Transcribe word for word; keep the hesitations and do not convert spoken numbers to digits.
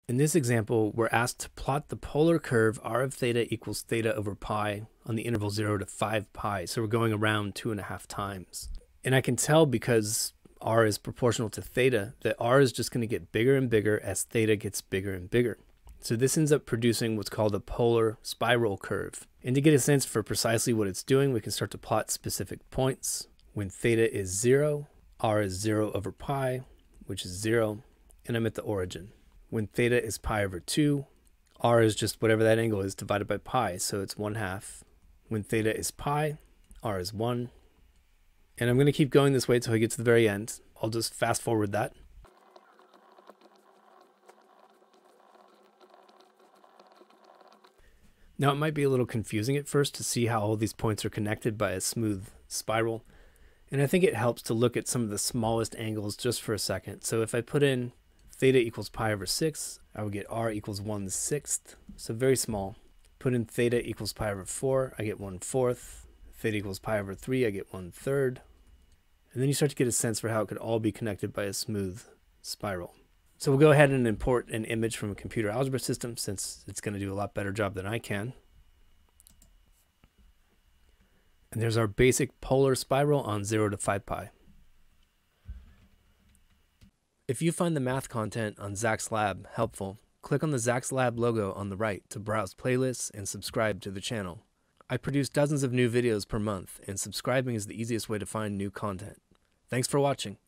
In this example, we're asked to plot the polar curve r of theta equals theta over pi on the interval zero to five pi. So we're going around two and a half times. And I can tell because r is proportional to theta that r is just going to get bigger and bigger as theta gets bigger and bigger. So this ends up producing what's called a polar spiral curve. And to get a sense for precisely what it's doing, we can start to plot specific points. When theta is zero, r is zero over pi, which is zero, and I'm at the origin. When theta is pi over two, r is just whatever that angle is divided by pi, so it's one half. When theta is pi, r is one. And I'm going to keep going this way until I get to the very end. I'll just fast forward that. Now it might be a little confusing at first to see how all these points are connected by a smooth spiral. And I think it helps to look at some of the smallest angles just for a second. So if I put in theta equals pi over six, I would get r equals one sixth, so very small. Put in theta equals pi over four, I get one fourth. Theta equals pi over three, I get one third. And then you start to get a sense for how it could all be connected by a smooth spiral. So we'll go ahead and import an image from a computer algebra system since it's going to do a lot better job than I can. And there's our basic polar spiral on zero to five pi. If you find the math content on Zach's Lab helpful, click on the Zach's Lab logo on the right to browse playlists and subscribe to the channel. I produce dozens of new videos per month, and subscribing is the easiest way to find new content. Thanks for watching.